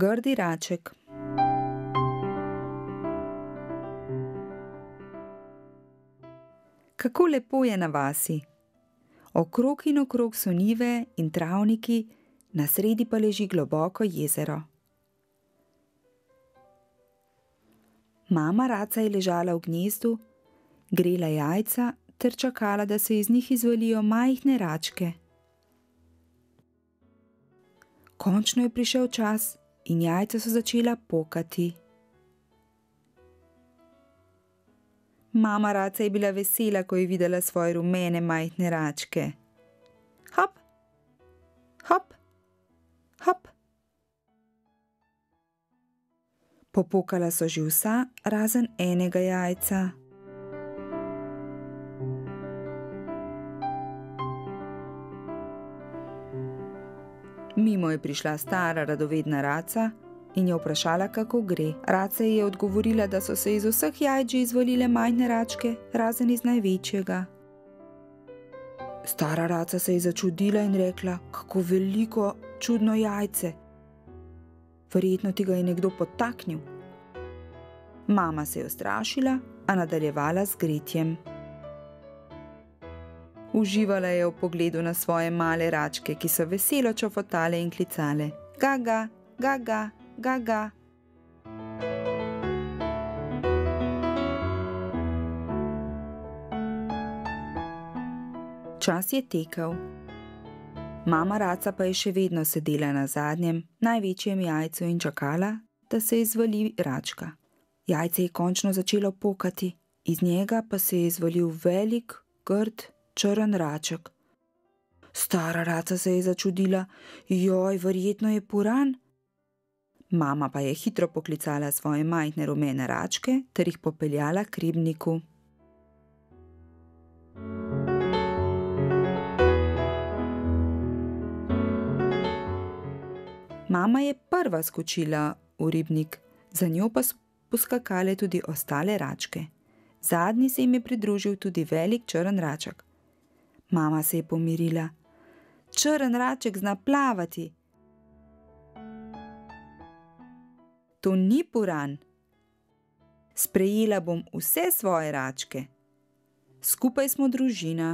Grdi raček. Kako lepo je na vasi. Okrog in okrog so njive in travniki, na sredi pa leži globoko jezero. Mama raca je ležala v gnezdu, grela jajca ter čakala, da se iz njih izvalijo majhne račke. Končno je prišel čas in jajca so začela pokati. Mama raca je bila vesela, ko je videla svoje rumene majhne račke. Hop, hop, hop. Popokala so že vsa, razen enega jajca. Mimo je prišla stara radovedna raca in je vprašala, kako gre. Raca ji je odgovorila, da so se iz vseh jajc že izvalile majhne račke, razen iz največjega. Stara raca se je začudila in rekla, kako veliko čudno jajce. Verjetno ti ga je nekdo podtaknil. Mama se je ustrašila, a nadaljevala z gretjem. Uživala je v pogledu na svoje male račke, ki so veselo čofotale in klicale. Gaga, gaga, gaga. Čas je tekel. Mama raca pa je še vedno sedela na zadnjem, največjem jajcu in čakala, da se izvali račka. Jajce je končno začelo pokati, iz njega pa se je izvalil velik, grd, črn raček. Stara raca se je začudila, joj, verjetno je puran. Mama pa je hitro poklicala svoje majhne rumene račke ter jih popeljala k ribniku. Mama je prva skočila v ribnik, za njo pa so poskakale tudi ostale račke. Zadnji se jim je pridružil tudi velik črn raček. Mama se je pomirila. Črn raček zna plavati. To ni puran. Sprejela bom vse svoje račke. Skupaj smo družina.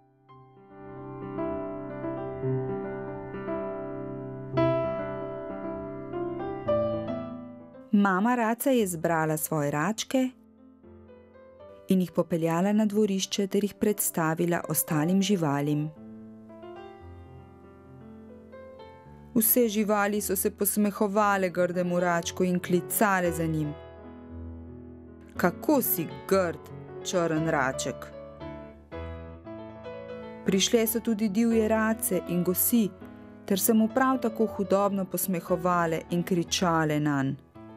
Mama raca je zbrala svoje račke in jih popeljala na dvorišče ter jih predstavila ostalim živalim. Vse živali so se posmehovale grdemu račku in klicale za njim. Kako si grd, črn raček. Prišle so tudi divje race in gosi, ter se mu prav tako hudobno posmehovale in kričale nanj.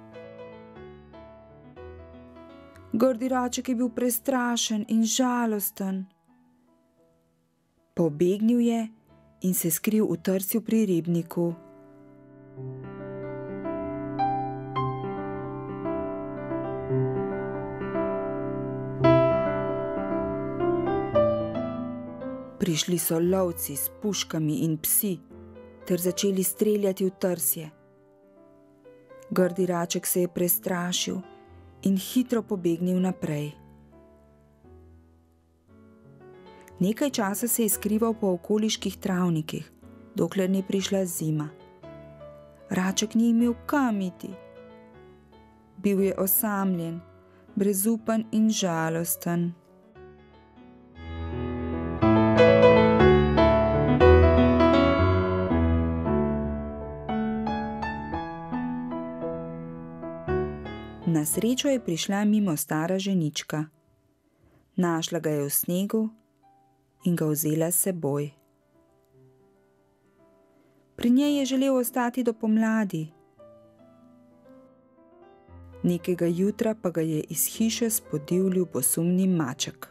Grdi raček je bil prestrašen in žalosten. Pobegnil je in se skril v trsju pri ribniku. Prišli so lovci s puškami in psi ter začeli streljati v trsje. Grdi raček se je prestrašil in hitro pobegnil naprej. Nekaj časa se je skrival po okoliških travnikih, dokler ni prišla zima. Raček ni imel kam iti. Bil je osamljen, brezupan in žalosten. Na srečo je prišla mimo stara ženička. Našla ga je v snegu in ga vzela s seboj. Pri njej je želel ostati do pomladi. Nekega jutra pa ga je iz hiše spodil ljubosumni maček.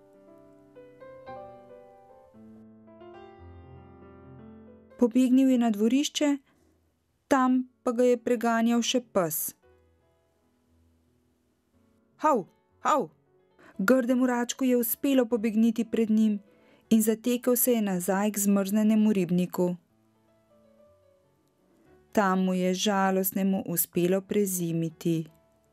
Pobegnil je na dvorišče, tam pa ga je preganjal še pes. Hav, hav! Grdemu račku je uspelo pobegniti pred njim in zatekel se je nazaj k zmrznjenemu ribniku. Tam mu je žalostnemu uspelo prezimiti.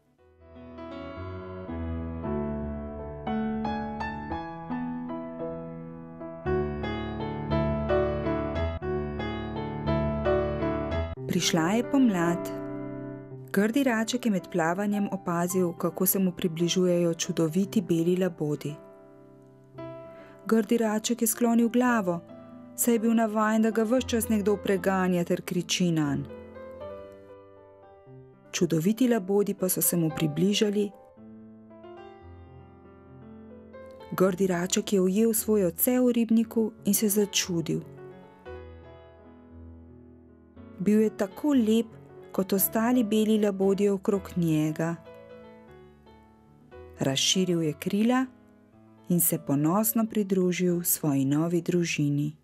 Prišla je pomlad. Grdi raček je med plavanjem opazil, kako se mu približujejo čudoviti beli labodi. Grdi raček je sklonil glavo, saj je bil navajen, da ga ves čas nekdo preganja ter kriči nanj. Čudoviti labodi pa so se mu približali. Grdi raček je ujel svoj odsev v ribniku in se začudil. Bil je tako lep, kot ostali beli labodje okrog njega. Razširil je krila in se ponosno pridružil svoji novi družini.